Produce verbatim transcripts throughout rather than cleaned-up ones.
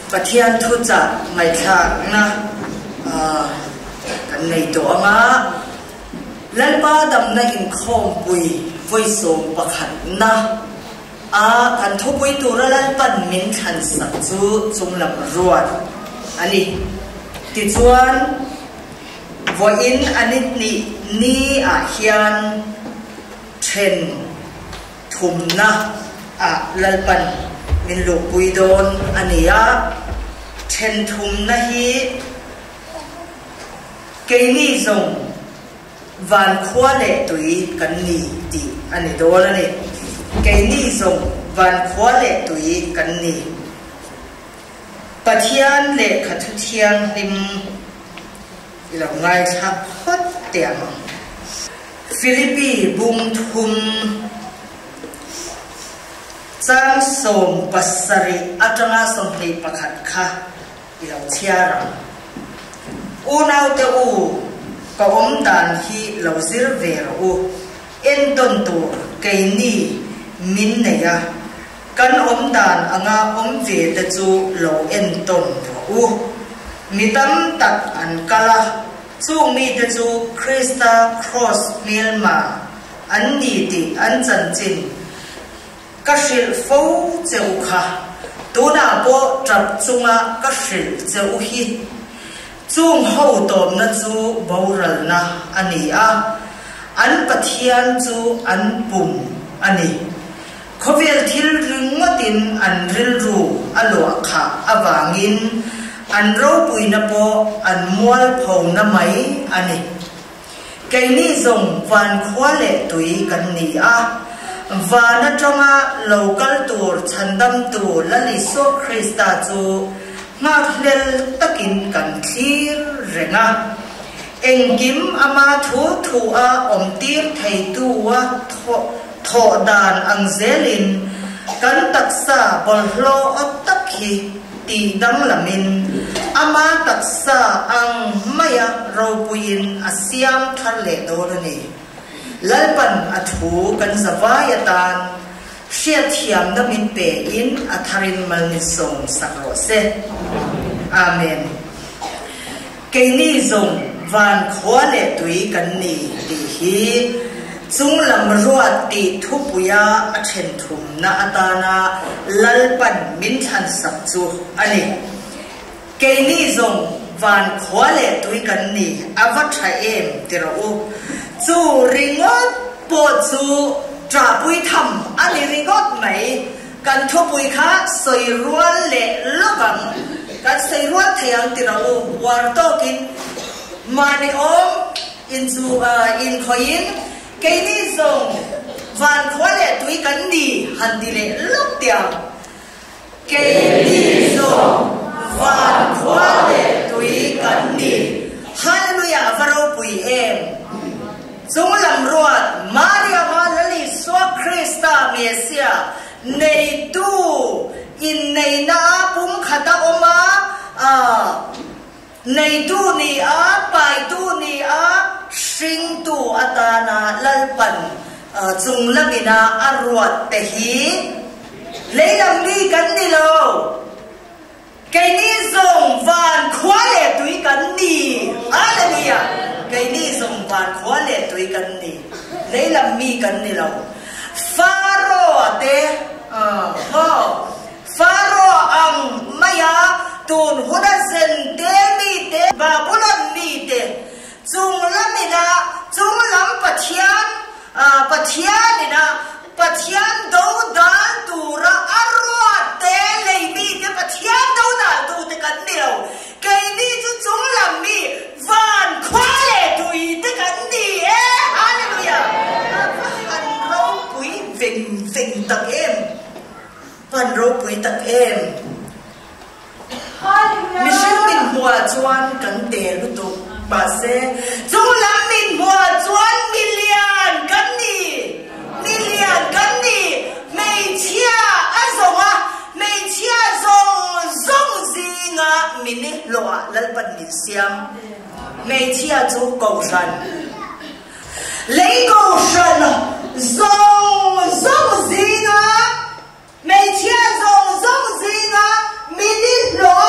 ปะเทียนทุจัดไม่ทางนะกันในตัวมาแล้วป้าดำในอินคอมปุยไว้ส่งประคันนะอากันทุบไว้ตัวแล้วปั่นมิ้นขันสักจูจุ่มลำรวดอันนี้ติดส่วนวอินอันนี้นี่นี่อาเฮียนเทรนทุ่มนะอ่ะแล้วปั่นมินลูกปุยโดนอันนี้อ่ะเทรนทุ่มนะฮีเกนี่ส่งวันขวาเล็กตุยกันนี่ดีอันนี้โดนอันนี้เกนี่ส่งวันขวาเล็กตุยกันนี่ปะเทียนเล็กขัดเทียงริมอีหลังไงชักฮอตเตียงฟิลิปปีบุงทุมจ้างส่งปัสสริอาจารย์ส่งให้ประคัดค่ะอีหลังเชียร์อูนาวเตอูก็อมดานที่เราซิร์เวออูเอ็นต้นตัวเกนี่มินเนียกันอมดานอ่างอมเวตจูเราเอ็นต้นตัวอูมีตั้มตัดอันกะละจูมีตจูคริสตาครอสเมียลมาอันนี้ติอันจันจินก็สิลฟูเจ้าค่ะตัวน่าโบจับจุงะก็สิลเจ้าฮีจุงหูตอมนะจูบาวรัลนะอันนี้อ่ะอันปะเทียนจูอันปุ่มอันนี้เขาเวลทิลรึงว่าตินอันริลรูอลวกค่ะอวางินอันรูปุยนะโปอันมัวพงนะไหมอันนี้แกนี่ส่งวันขวาเล็กตุยกันนี่อ่ะวานะจังอ่ะโลกัลตัวฉันดำตัวละลิโซคริสตาจูมาเลลตะกินกันทีเรงะเอ็งกิมอามาทูทูอาอมตีร์ไทตัวทอดานอังเซลินกันตักษาบอลโลอัตตะคีตีดังละมินอามาตักษาอังไม่อะเราปุยินอาเซียมทะเลโดรนีลัลปันอัทูกันสวายตานเชียเทียมดมินเปอินอัทารินมัลนิสงสักโรเซอาเมนเกนี่จงวันขวาเลตุยกันนี่ดีฮีจุงลำรวดติทุปุยาอัเชนทุมนาอัตานาลัลปันมินทันสักจูอันนี้เกนี่จงวันขวาเลตุยกันนี่อวัชเอมติระอุจูริงอดปวดจูจ่าปุยทำอันนี้ริงอดไหมกันทุปุยข้าใส่รัวเละลูกังกันใส่รัวเทียงติระอุวาร์โตกินมาในอมอินจูอ่าอินคอยน์เกนี่ส่งวันขวาเละตุยกันดีฮันดีเละลูกเตียงเกนี่ส่งวันขวาเละตุยกันดีฮาเลลูยาฟาโรปุยเอ็มจงลำรวดมาเรียมาลลิสวคริสตาเมเซียในตู้อินในนาปุ่มขัดออกมาอ่าในตู้นี้อ่ะไปตู้นี้อ่ะสิงตู้อัตานาลัลปันจงลมินาอรวดเตหีเลยลำนี้กันนี่โลแกนี่ส่งวันขวาเล็ตุยกันนี่อะไรเนี่ยแกนี่ส่งวันขวาเล็ตุยกันนี่เลยลำมีกันนี่เราฟาโรห์เตอ่าพ่อฟาโรห์อังมายาตูนหุดเซนเตมีเตบาบุลัมมีเตจงลำนี่นะจงลำปัทยานอ่าปัทยานนี่นะปัทยานดูดานตูระอรวดเตเลยมีเตปัทยานดูดานตูเตกันนี่เราแกนี่จะจงลำมีวันควาเลตุยเตกันนี่เอ๊ะฮาเลลูยาอันเราปุยเว่งเว่งตักเอ็มอันเราปุยตักเอ็มมิเชลมินหัวจวนกันเตลุตุบาเซจงลำมินหัวจวนมิลเลียนกันนี่มิลเลียนกันนี่ไม่เชื่ออะจงอ่ะไม่เชื่อจงจงจิงอ่ะมินิโลอ่ะลัลปันนิเซียมไม่เชื่อจูโกชันเลยโกชันจงจงจิงอ่ะไม่เชื่อจงจงจิงอ่ะมินิโล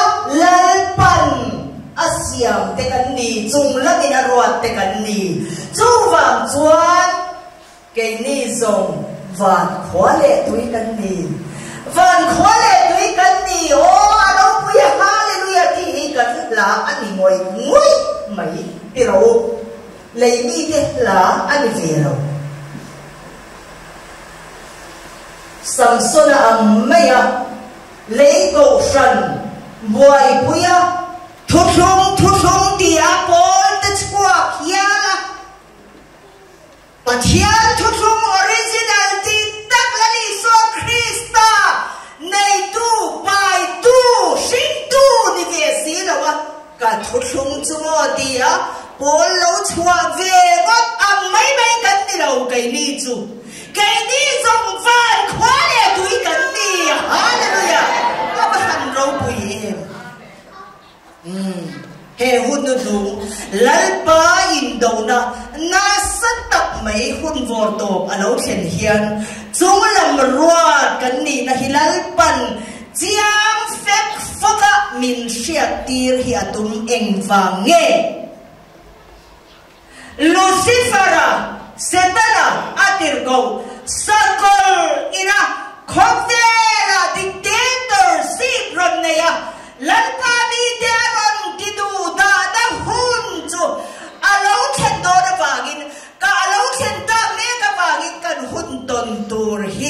van khóa lệ túi cân nì van khóa lệ túi cân nì ô đâu bây giờ hallelujah thì cần là anh đi ngồi ngồi mấy đi đâu lấy mi thế là anh đi về đâu Samson am mấy à lấy cầu sân buổi bây giờ thốt sông thốt sông thì à Paul tất cả kia là Pathian thốt sông original thì tất là lý do Christa này tu bài tu sinh tu đi về xí đâu à cả thốt sông chúng thì à Paul lâu chua về gót ăn mấy mấy cân đi đâu cái ni chú cái ni dùng vạn khóa lệ túi cân ni hallelujah có bắt hành râu bùi em he hun nu du lalpa in do na na sat tak mai hun vor top alo khen hian chung lam ruat kan ni na hilal pan chiang fek foka min shiat tir hi atum eng wange Lucifera setana atirgo sakol ina khopela dictatorship ron neya lalpa mi deron tidu da da hun chu alo khen do da wangin ka alo khen ta me ka wangin kan hun ton tur hi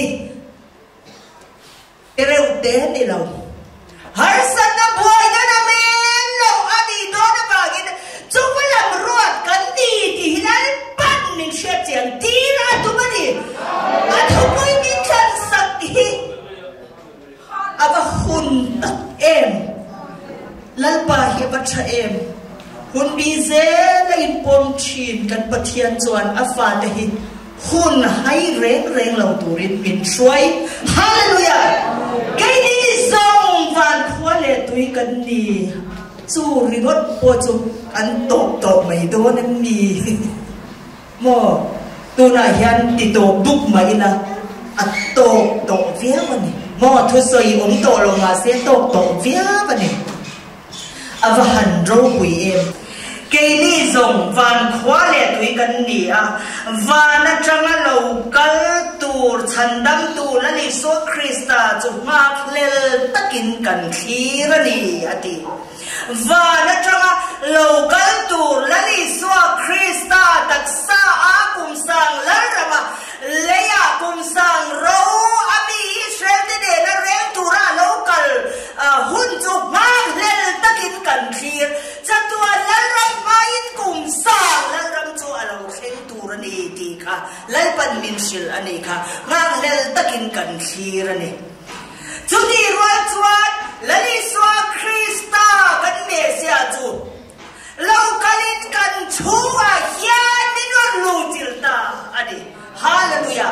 ereu te ni lo har san na boy na na men lo adi do da wangin chu lam ruat kan ni ti hilal pan ning shet chen ti ra tu mani a thu poi mi chan sak hi aba hun ta em lalpa hi bacha em hun bi ze la in pom chin kan pathian chuan afa te hi hun hai reng reng lo turin min shoi hallelujah cái ni zong van khwa le tui kan ni chu ringot po chu an top top mai do na mi mo tu na hian ti to duk mai na at top top via mani mo thu soi om to lo ma se top top via mani avahan ro hui em cái ni zong van khóa lệ tui kan ni a van atanga local tur chandam tu la ni so Krista chu mak lel takin kan thira ni ati van atanga local tur la ni so Krista taksa a kum sang la rama leya kum sang ro ami Israel de de na reng tura local hun chu mak lel takin kan thir chatua la main kum sang lan ram chu alo khen tur ani ti kha lai pan min sil ani kha ngang lel takin kan thir ani chu ti ruat chuat lali swa Krista kan me sia chu lo kalin kan chuwa hian min lu tilta ani hallelujah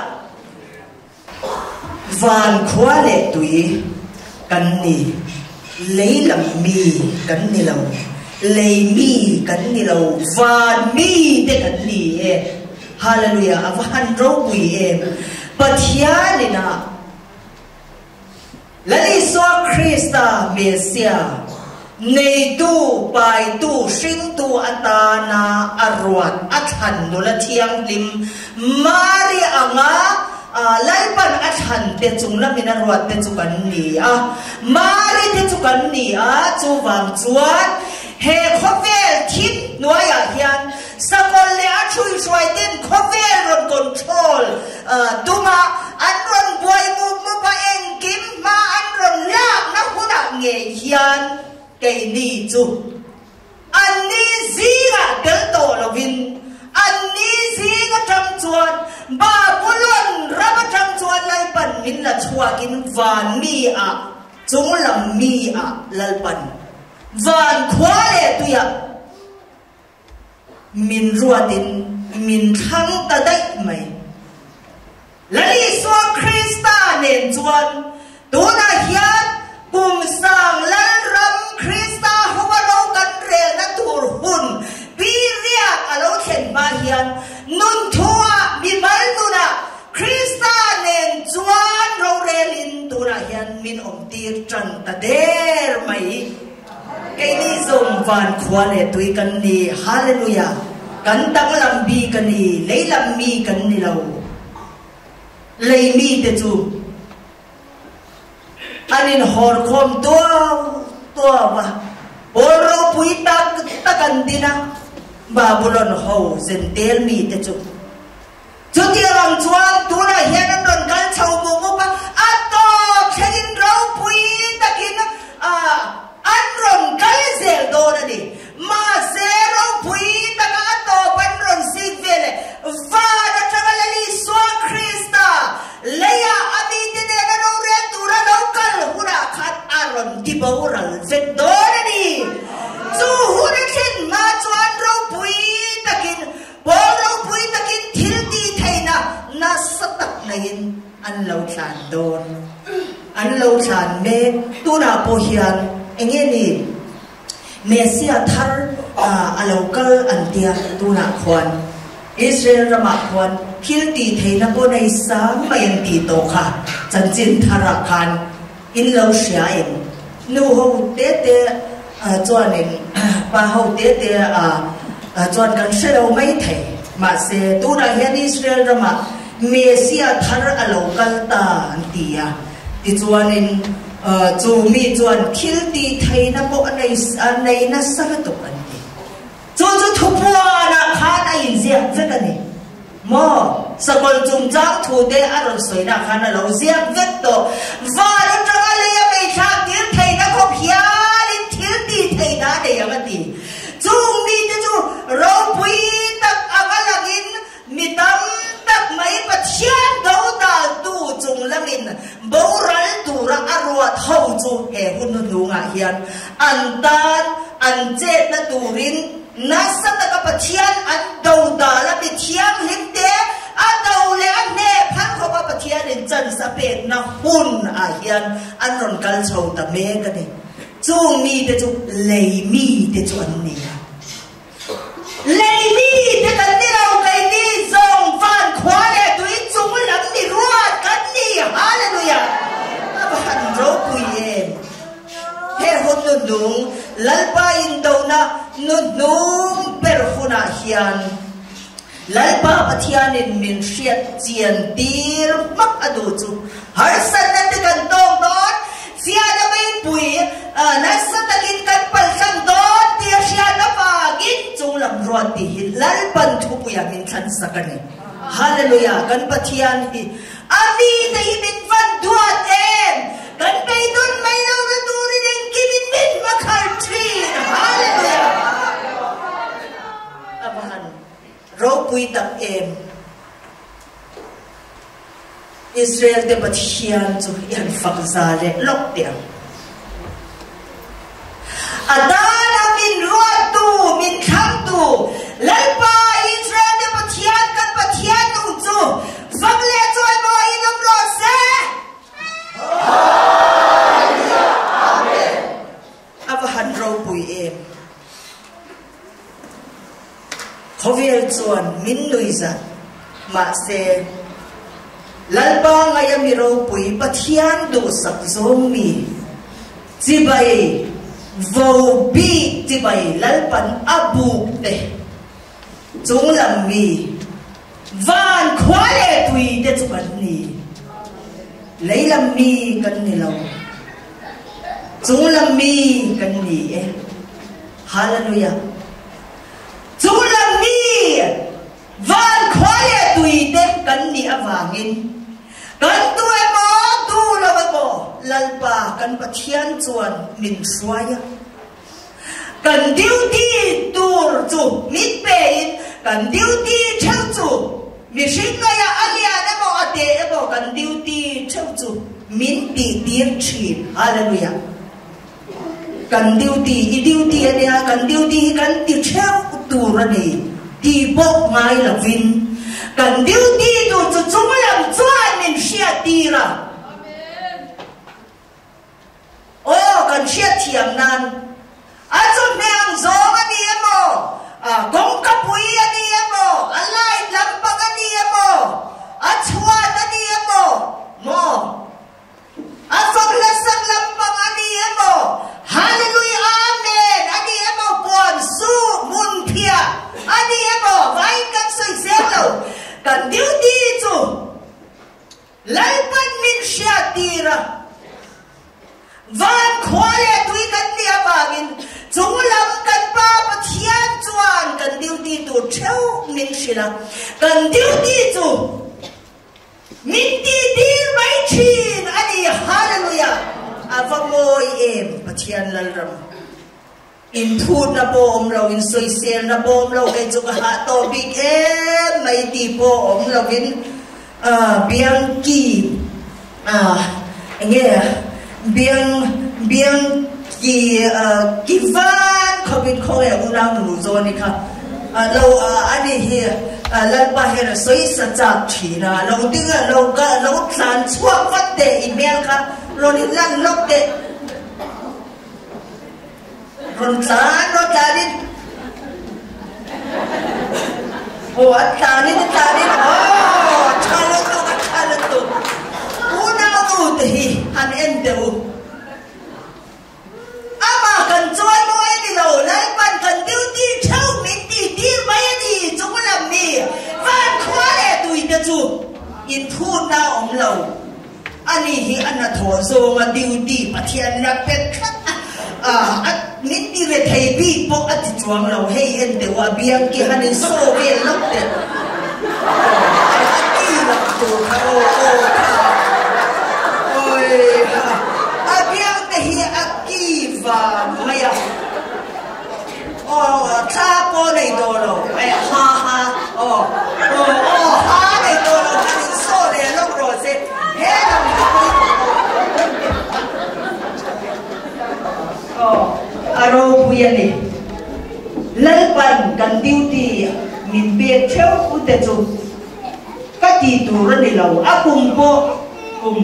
van khwa le tui kan ni leilam mi kan ni lo lấy mi cắn ni lâu và mi để cắn ni em hallelujah avan râu bùi em bát hiá đi na lấy so Krista Messiah nei tu bài tu sinh tu atana arwat athan nula thiang lim mari anga lai pan athan te chung la min arwat te chu kan ni a mari te chu kan ni a chu wang chuan he khovel thit noya hian sakol le a chui chui ten khovel ron control tuma an ron boy mu mu pa eng kim ma an ron lak na huna nge hian cái ni chu an ni zinga tel to lovin an ni zinga tam chuan ba bulon raba tam chuan lai pan min la chuakin van mi a chung lam mi a lal pan van khóa lệ tuya min ruatin min thang ta dai mai lali so Krista nen chuan tu na hian kum sang lan ram Krista huwa lo kan re na tur hun bi ria alo khen ma hian nun thua bi mal tu na Krista nen chuan ro re lin tu na hian min om tir tran ta der mai cái ni dùng van khóa lệ tui kan ni hallelujah kan tang lam bi kan ni lấy lam mi kan ni lo lấy mi te chu anin hor khom tua tua ba oro pui ta ta kan dina Babylon ho zentel mi te chu chu ti lang chuan tu na hian an ron kal chho mo mo pa ato khelin ro pui takin a an ron kal zel do na ni ma zero pui ta ka ato ban ron sig vele va da tragalali so Krista leya abi te ne na ro re tu ra lo kal hura khat aron di bawral vet do na ni chu hura khin ma chuan ro pui takin bol ro pui takin thil ti thaina na satak nain an lo than don an lo than me tu na po hian enge ni Mesia thar a local antia tu na khwan Israel rama khwan thil ti thaina ko nei sang mayan ti to kha chanchin thara khan in lo sia em nu ho te te chuan in pa ho te te a chuan kan shelo mai thei ma se tu na hian Israel rama Mesia thar a local ta antia ti chuan in chu mi chuan thil ti thaina po anei anei na sa to kan ti chu chu thupua na khan a in ziak vet ani mo sakol chung jang thu de aron soina khan a lo ziak vet to va ro tanga le ya me tha tir thaina ko hialin thil ti thaina de yang ti chu mi te chu ro pui tak agalagin mitam tak mai pathian do da tu chung langin boral tura arwat hau chu he hun nu nga hian antan anje na turin nasa taka pathian an do da la pithiang hinte a do le an ne phan kho pa pathian in chan sa pe na hun a hian an ron kal chho ta me ka ni chu mi te chu lei mi te chu an ni lei mi te kan ni rau kai ni zong van khwa le tui chung lam ni ruat kan ni hallelujah aban ro puyen he hon nu nung lalpa in do na nu nung per huna hian lalpa pathian in min hriat chian tir mak adu chu har san na te kan tong don sia na mai pui na sa takin kan pal sang don tia sia na pa gin chung lam ruat ti hin lalpan thu puya min than sakani hallelujah kan pathian hi ami dai min van duat em kan pei don mai lo na turin en kimin min makhar thin hallelujah abahan ro pui tak em Israel de pathian chu yan fakza le lok tiang adana min ruat tu min kham tu lalpa Israel de pathian kan pathian nu chu fakle choi mo inom ro se amen abahan ro pui em khoviel chuan min luiza ma se lalpa ngaya mi ro pui pathian du sak zom mi chibai vo bi chibai lalpan abu te chung lam mi van khwale tui te chu kan ni leilam mi kan ni lo chung lam mi kan ni e hallelujah chung lam mi van khwale tui te kan ni awangin kan tu e mo tu lo mo lalpa kan pathian chuan min suaya kan duty tur chu mit pe in kan duty thau chu mi shin la ya alia na mo ate e mo kan duty thau chu min ti tir thin hallelujah kan duty i duty ania kan duty kan ti thau tur ani ti bok ngai la vin kan duty tu chu chung lam chuan min sia tira oh kan sia thiam nan a chu nang zo ani mo a gong ka pui ani mo alai lam pang ani mo a chua ani mo mo a fang la sang lam pang ani mo hallelujah amen ani mo pon su mun phia ani mo vai kan soi zelo kan duty chu lai pan min sia tira van khole tui kan lia bangin chung lam kan pa pathian chuan kan duty tu theu min sila kan duty chu min ti dir mai thin ani hallelujah avamoi em pathian lalram in thut na bom lo in soi sel na bom lo ke chu ha to big em mai ti po om lo in biang ki nghe biang biang ki ki van covid khoi u nang nu zo ni kha lo ani hi lan pa he na soi sa cha thi na lo ding lo ka lo tlan chuak wat te email kha lo ni lan lok te ron tlan lo tlan o at tlan ni tlan ni o chalo to ka chalo to una tu te hi han en de u ama kan choi mo ai ni lo lai pan kan duty thau min ti ti mai ni chung lam mi van khwa le tui te chu in thu na om lo ani hi anna tho zo ma duty pathian la pet khat a at min ti ve thei bi po at chuang lo hei en de wa biang ki hanin so ve lok te ti la tu kha o o oi a biang te hi a ki va maya o tha po nei do lo ai ha ha o o o ha nei do lo hanin so le lok ro se he la aro puya ni lalpan kan duty min be theu ute chu ka ti tu ra ni lo akum po kum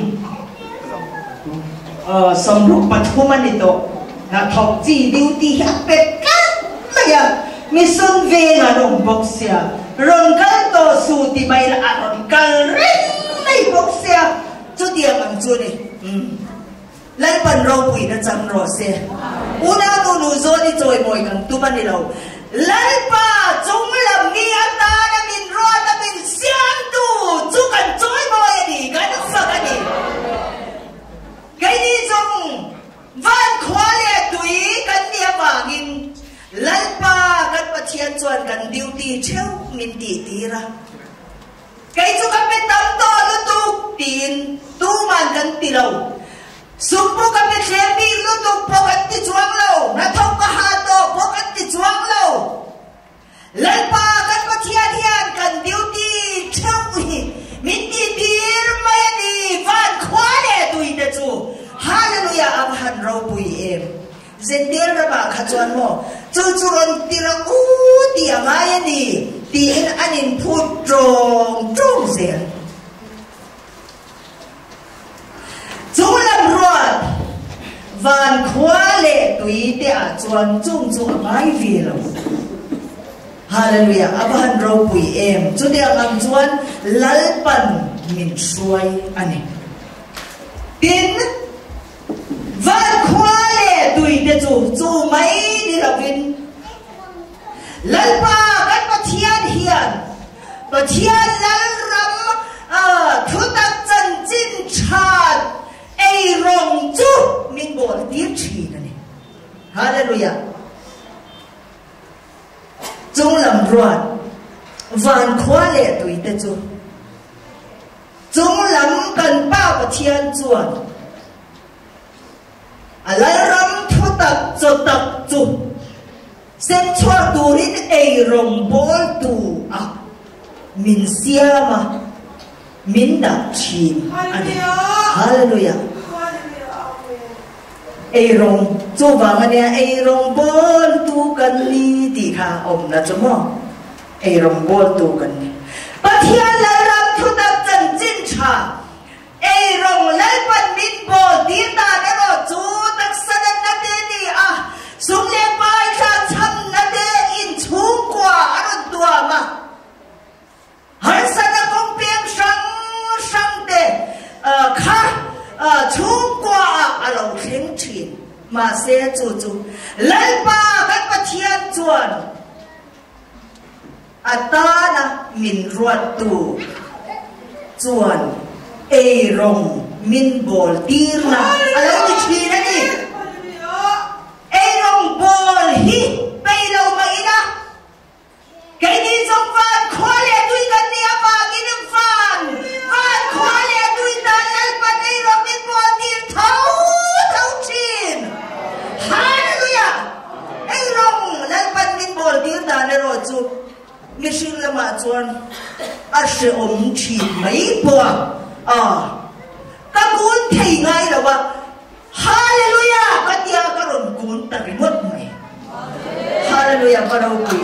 ờ som ru pathuma ni to na thok chi duty ha pet ka maya mi sun ve na rom bok sia ron kal to su ti mai la aron kal rin nei bok sia chu dia mang chu ni lai pan ro pui na cham ro se una nu nu zo ni choi moi kang tu ban ni lo lai pa chung lam ngi ata na min ro ta min siang tu chu kan choi moi ni kan fa ka ni cái đi trong van khóa lệ tùy kan nia bangin lai pa kan pathian chuan kan duty theu min ti ti ra cái chu kan pe tam to lu tu tin tu man kan ti lo sumpu kan pe thlem bi lu tu po kan ti chuang lo na thok ka ha to po kan ti chuang lo lai pa kan pathian hian kan duty theu min ti tir mai ni van khóa lệ tùy te chu hallelujah am han ro pui em zendir ra ba kha chuan mo chu chu ron ti ra u ti amai ni ti in anin phut trong trong zen chu lam ruat van khwa le tui te a chuan chung chu amai vi lo hallelujah am han ro pui em chu te am chuan lalpan min suai ani tin van khwa le tui te chu chu mai ni lavin lalpa kan pathian hian pathian lal ram a thutak chan chin chat ei rong chu min bol tir thi na ni hallelujah chung lam ruat van khwa le tui te chu chung lam kan pa pathian chuan alai ram thutak chotak chu sen chua tu rin ei rong bol tu a min siama min da chin ani hallelujah ei rong chu wang ania ei rong bol tu kan ni ti kha om na chu mo ei rong bol tu kan ni pathian la ram thutak chan chin cha ei rong lai pan min bol ti ta na ro chu tak sanan na te ni a sum le pai kha cham na te in chung kwa aron tua ma har sana kong piang sang sang te kha chung kwa a lo thleng thin ma se chu chu lai pa kan pathian chuan atana min ruat tu chuan ei rong min bol tir na alo ti chi na ni ei rong bol hi pei lo ma ina cái đi trong van khó lẽ tôi cần đi apa cái đường van van khó lẽ tôi đã lên ban đây rồi mình bỏ tiền thấu thấu chín hallelujah ấy rong lên ban mình bỏ tiền đã lên rồi chú mình xin làm mà chuan à sẽ ôm chín mấy bữa à các cuốn thầy ngay là vậy hallelujah các tia các rồng cuốn ta cái mất mày hallelujah các đâu quỷ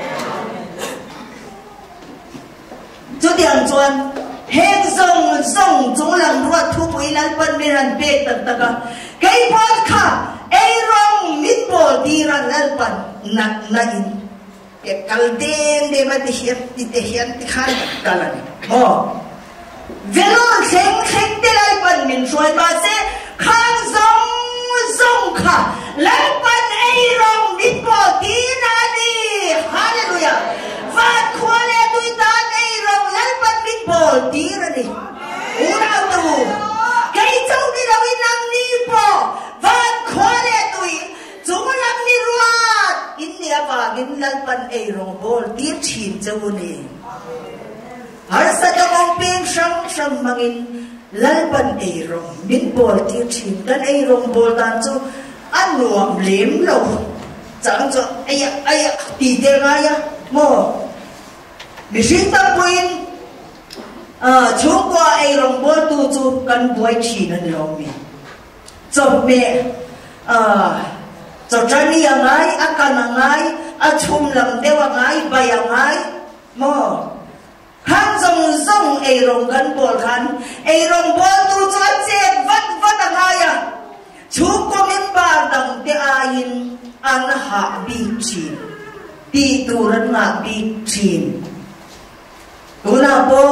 chú tiếng chuan hẹn dòng dòng chúng làm ruột thu bụi lan bần mình hẳn bê tật tật à cái bớt khá ấy rong mít bồ đi ra lan bần nặng nặng cái cալ đêm đêm mà đi hiện đi đi hiện đi khai cալ này oh về luôn khen khen đi lan bần mình xuôi ba sẽ khang dòng dòng khá lan bần ấy rong mít bồ đi ra đi hallelujah và khoa lẽ tôi ta bol tira ni una tu kai chau ni la win nang ni po van khole tui chung lam ni ruat in ni aba gin lan pan ei rong bol tir chin chau ni har sa ka ong ping sang sang mangin lan pan ei rong min bol tir chin kan ei rong bol tan chu an nuam lem lo chang cho aya aya ti te nga ya mo mi sin ta puin à chúng qua ai rong bol tu chu kan buai chi nan lo mi chop me à cho chani angai akan angai a chum lam dewa ngai bai angai mo khan zong zong ai rong kan bol khan ai rong bol tu chu chet vat vat angai a chu ko min ba dang te ain an ha bi chi ti tu ran nga bi chin tu na po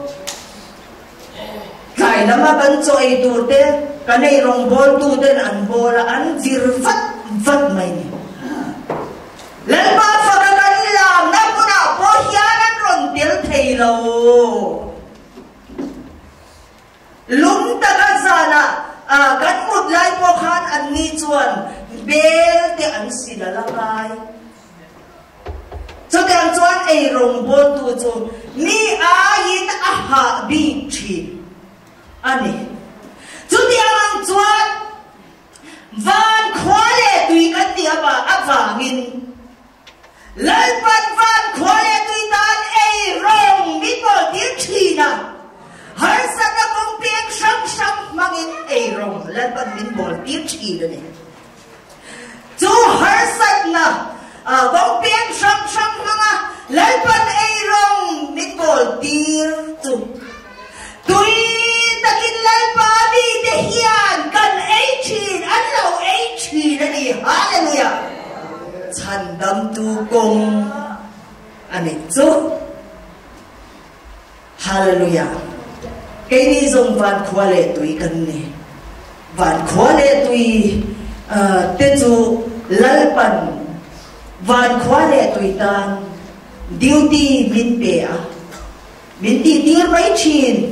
cái lắm mà cần cho ai tu thế cái này rong bol tu thế ăn bol là ăn vir vắt vắt mày lần ba phật cái làm năm của nào có hiền ăn rong tiếng thầy lâu lúng ta cái gì na à cái một lại có khăn ăn ni chuan bel thì ăn xì là lại cho tiếng chuan ai rong bol tu chu ni ayin aha bi chi ani chú tiếng chuan van khóa lệ tùy cái tiệm bà áp vàng in lên van van khóa lệ tùy tan ai rong biết bỏ tiếng chi na har sa na công tiếng sang sang mang in ai rong lên van biết bỏ tiếng chi đó này chú har sa na công tiếng sang sang mang à lên van ai rong biết bỏ tiếng chú tùy takin lan pa bi de hian kan eighteen an lo eighteen ani hallelujah chan dam tu kong ani chu hallelujah cái ni zong van khwa le tui kan ni van khwa le tui te chu lal pan van khwa le tui tan duty min pe a min ti tir mai chin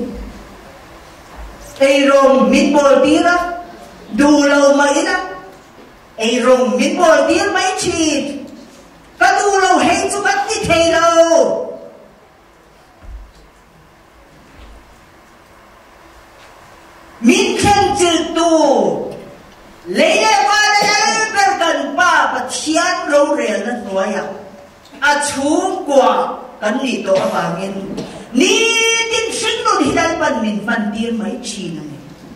ai rong min bol tira du lâu mấy đó ai rong min bol tir mấy chi cái du lâu hay chú bắt đi thầy lâu min khen chữ tu lấy lại ba lấy lại gần ba và thiên lâu rèn nó nói à à chú quả cái gì đó vàng in ni tin sinh luôn thì đang bận mình phần tiền mấy chi này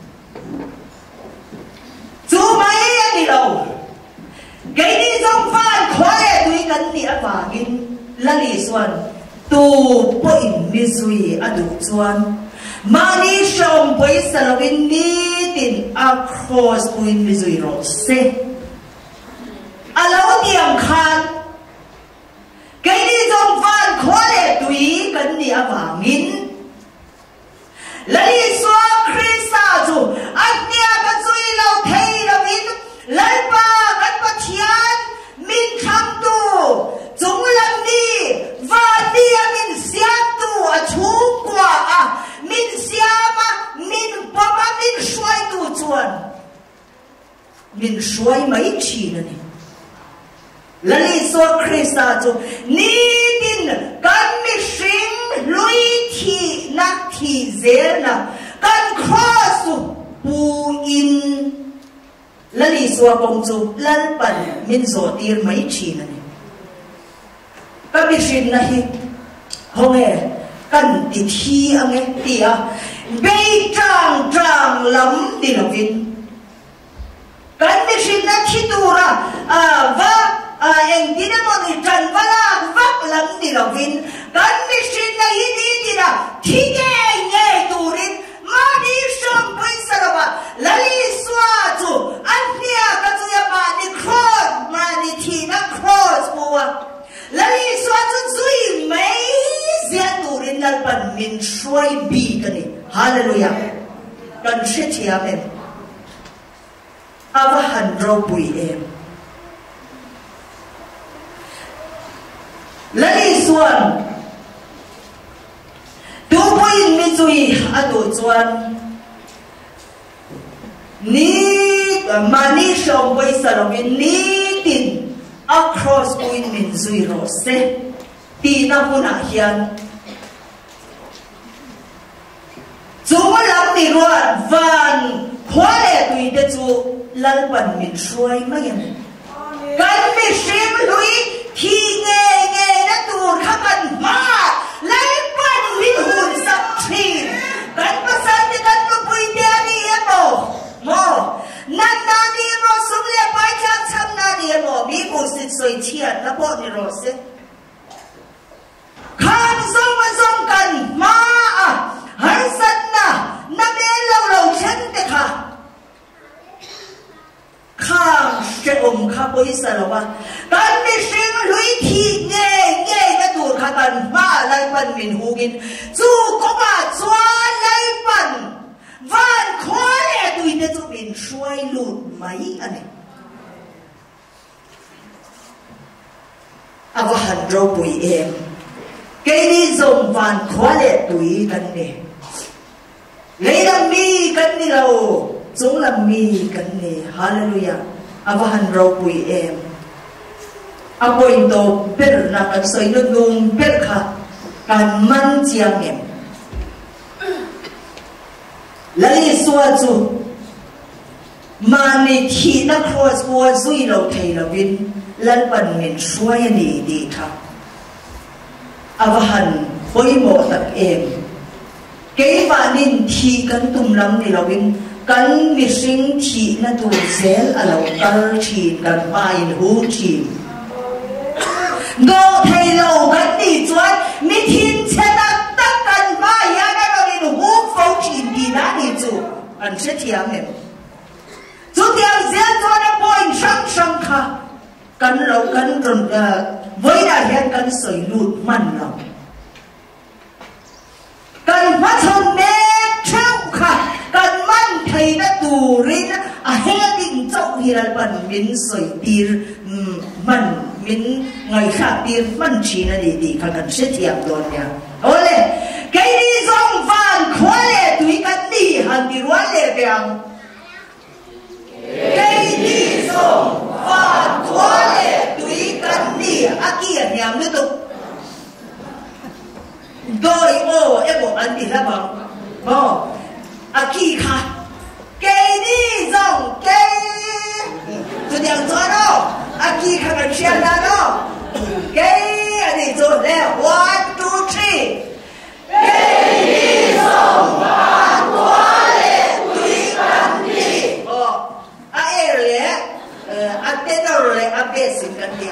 chú mấy anh đi đâu cái đi trong phan khóa lệ tôi cần đi ăn vàng in là lý xuân tu bội mi duy ăn đủ xuân mà đi xong bội sao là bên đi tin across bội mi duy rồi xe à lâu tiệm khan cái đi trong phan khóa lệ tôi cần đi ăn vàng in lấy xóa Christa chú anh nia cái duy lâu thấy lâu in lấy ba cái bắt thiên mình khám tu chúng làm đi và đi mình xem tu à chú quả à mình xem à mình suy mấy chi nữa là lý do Christa cho ní tin căn mi sinh lui thi nát thi dễ na căn cross pu in là lý do công chủ lần bận mình dỗ tiền mấy chi nữa căn mi sinh na hi không nghe căn ti thi anh nghe ti à bây trang trang lắm đi làm việc căn mi sinh na thi tu ra à và anh đi đến một người trần và là vác lắm đi làm việc căn mi sinh na hi đi đi ra thi nghe nghe tu đi mà đi xong bây giờ là là lý do chủ anh nghe cái gì mà đi cross mà đi thi na cross bùa là lý do chủ duy mấy diện tu đi là bản mình xoay bị cái này hallelujah cần sẽ chia em ava hành rau bùi em là lý do tu bùi mi duy à tu chuan ni mà ni xong bây giờ là mình ni tin across bùi mình duy rồi se ti na bu na hian chúng lắm đi luôn van khóa lệ tùy để chú lần bận mình xuôi mấy em cái mình xem lui khi nghe nghe đã tuột khắp anh mà lấy bận mình hồn sắp chín cái bác sĩ thì cái nó bùi đen đi em mồ mồ năn năn đi em mồ xuống lệ bài trang chăm năn đi em mồ bị bùi xịt sôi chiên nó bỏ đi rồi sẽ khăn xong mà xong cần mà à hãy sân na na bên lâu lâu chân thế khá khang sẽ ôm khá bối sợ lâu ba cần đi sinh lũy thị nghe nghe cái tụi khá cần mà lại bần mình hù gìn dù có mà chóa lấy bần vạn khó lẽ tụi để tụi mình xoay lụt mấy anh này à và hẳn râu bùi em cái đi dùng vạn khó lẽ tụi cần nè lấy làm mi cần đi đâu chúng làm mi cần nè hallelujah avahan rau bùi em apoin to per na kan soi no nung per kha kan man chiang em lấy xua chu mà ni thi na cross qua zui lo thei lo vin lan pan min suai ni đi kha avahan hoi mo tak em cái bạn nên thi cắn tum lắm thì là bên cắn bị sinh thi na tu zel à lâu tar chi cắn mai hú chi ngô thầy lâu cắn đi chuối mi thiên che ta ta cắn mai ya na lo đi hú phâu chi đi na đi chu anh sẽ thiam em chú thiam zel cho nó point sang sang kha cắn lâu cắn rồi với đại hiện cắn sợi lụt mặn lòng cần phát thông mê trao khả cần mang thầy đã tù rin à hè định trọng thì là bẩn miếng sợi tiền mặn miếng ngày khác tiền mặn chỉ là để để khả cần xét thiệp luôn nha ôi lệ cái đi dòng vàng khóa lệ tùy cắn đi hẳn đi ruán lệ bèng cái đi dòng vàng khóa lệ tùy cắn đi à kia nhằm nữa tục đôi ô em bộ anh đi ra bằng ô à kỳ khá cây đi dòng cây tôi đang cho nó à kỳ khá cần xem ra nó cây anh đi rồi leo one two three cây đi dòng vàng quá lệ quý cần đi ô à em lệ à tên đâu lệ à bé xin cần đi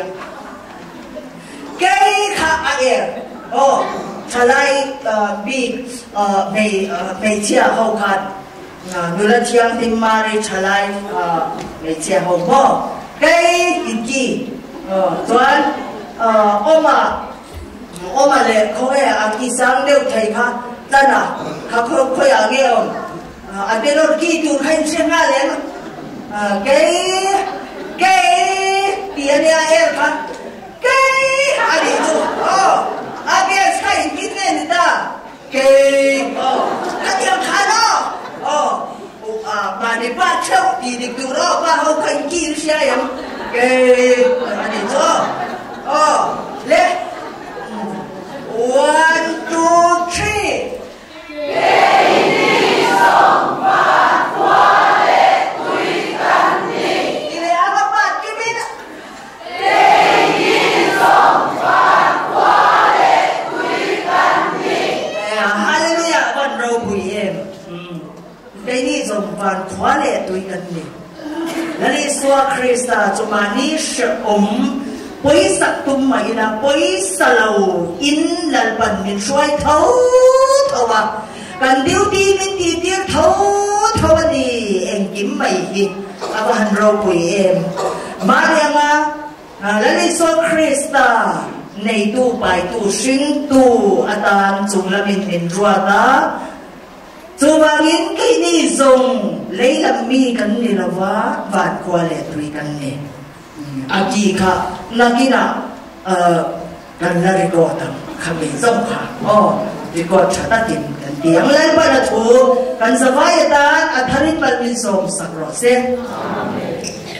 cây khá à em ô trả lại bị mấy mấy chia hậu khăn người ta chiang thì mà đi trả lại mấy chia hậu bỏ cái gì rồi ôm mà ôm mà lệ không phải à kỳ sáng đều thấy khá tân à khá không phải à nghe ông à bên đó kỳ tu hành xem nga lên cái cái tiền này em khá cái à đi tu à cái sai biết nên ta cái oh cái điều khác đó oh à mà mà đi ba châu thì đi cứu đó ba hậu thành kia xe em cái anh đi cho oh lên one two three đi sông và qua lệ tùy cần đi đi lấy áo bạn cái biết đi sông và qua lệ tùy cần đi hallelujah con râu bùi em đây ni dòng vạn khóa lệ tùy cần đi là đi xóa Christa cho mà ni sẽ ôm bấy sắc tung mày là bấy sa lầu in là bẩn mình xoay thấu thấu à cần điếu đi mình đi đi thấu thấu đi em kiếm mày đi à và hành râu bùi em mà đi à là đi xóa Christa này tu bài tu sinh tu atan chung là mình mình rùa ta cho vangin cái ni dùng lấy làm mi cần ni là vá vạn qua lệ tùy cần ni aki ka nakina kan la record kami zong kha oh record chata tin kan tiang lai ba la thu kan savai ta atharin pal min som sakro se amen.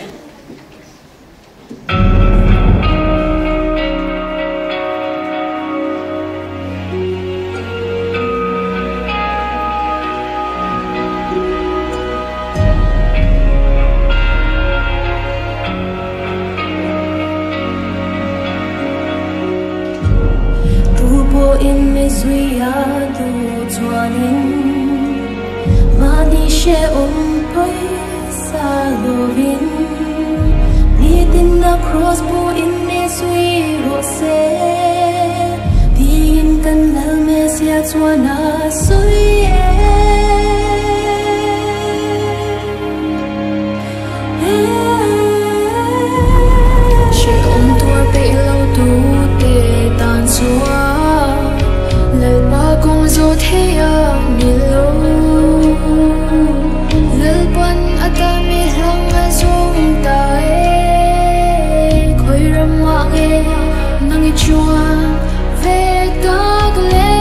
Zuiado chuanin mani she om poi sa lovin nitin na cross bu in me sui rose din kan lal me sia chuana sui she om tor pe lo tu te tan chua lời ba công dỗ thế à mi lâu lời quan ata mi hang a zong ta e khoi ram ma e nang chuan ve ta gle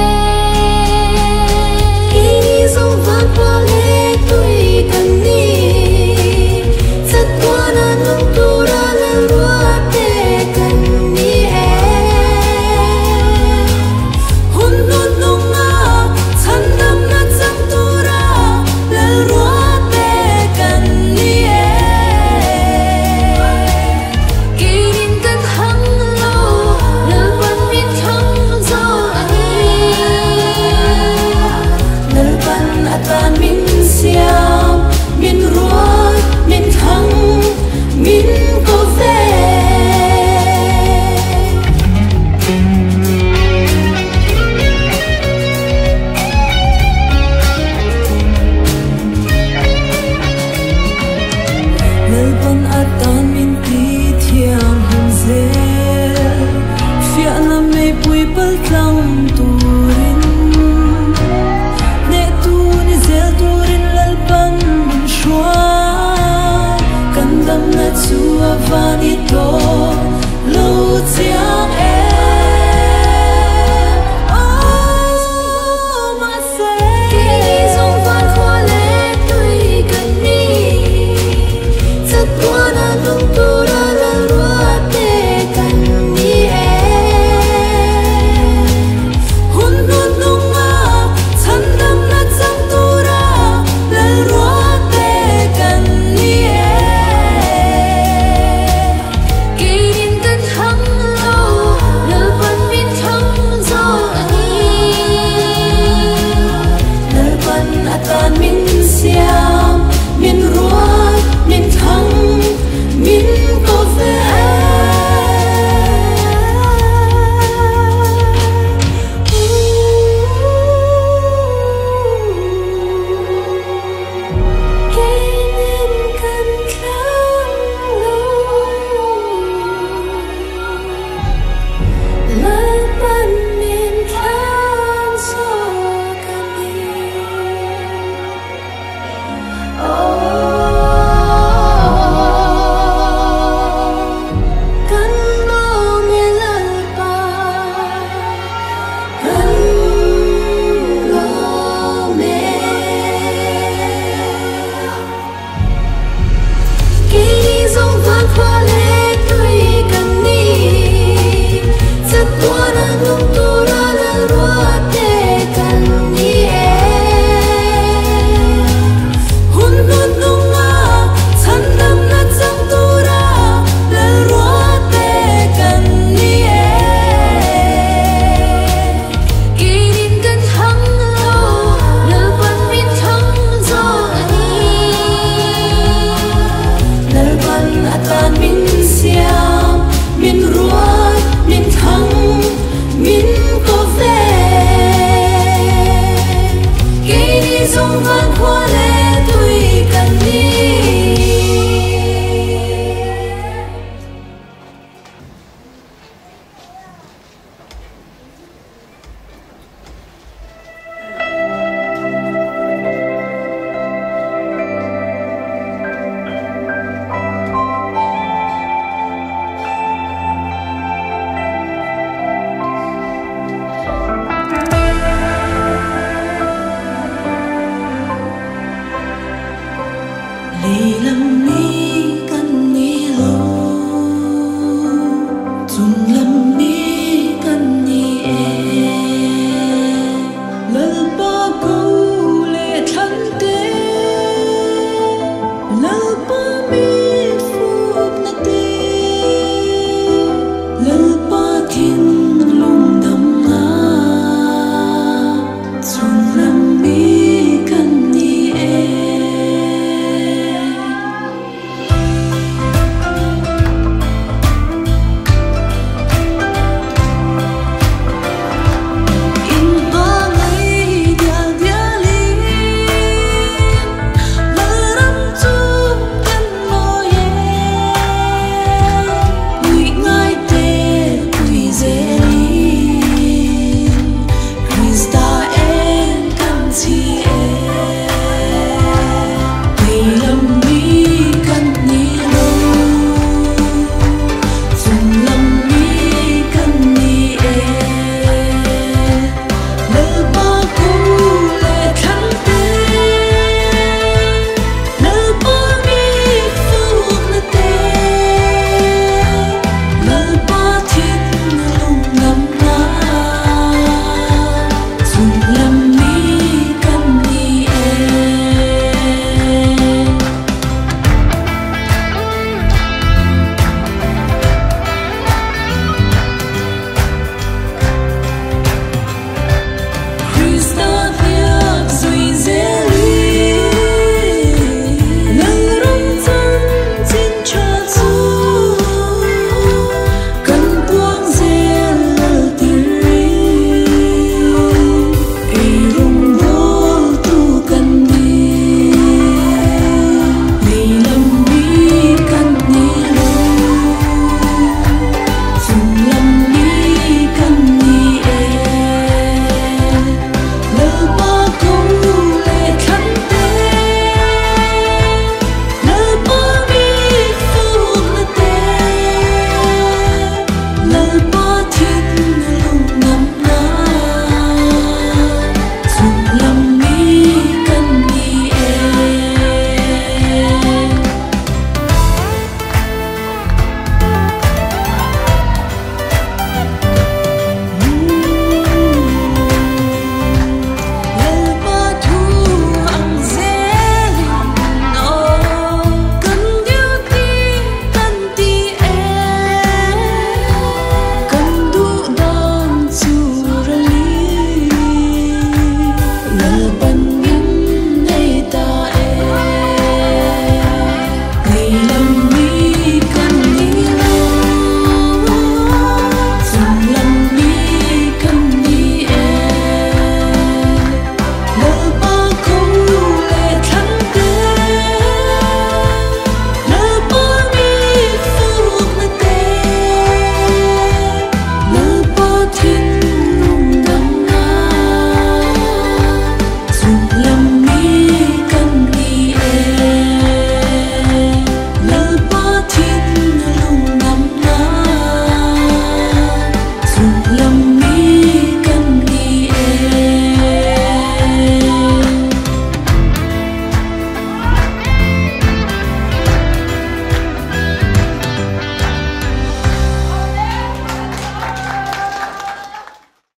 ki zong van pa le tui kan ni sat qua na nung tu ra le rua te kan ni vanito lu chiang em oh ma se ki zong van khwa le tui kan ni sat qua na nung tu ra la rua te kan ni em hun hun nung ma chan dam na chang tu ra la rua te kan ni em hăng Ni